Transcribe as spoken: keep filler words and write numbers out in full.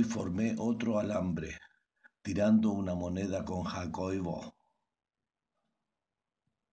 formé otro alambre, tirando una moneda con Jacobo.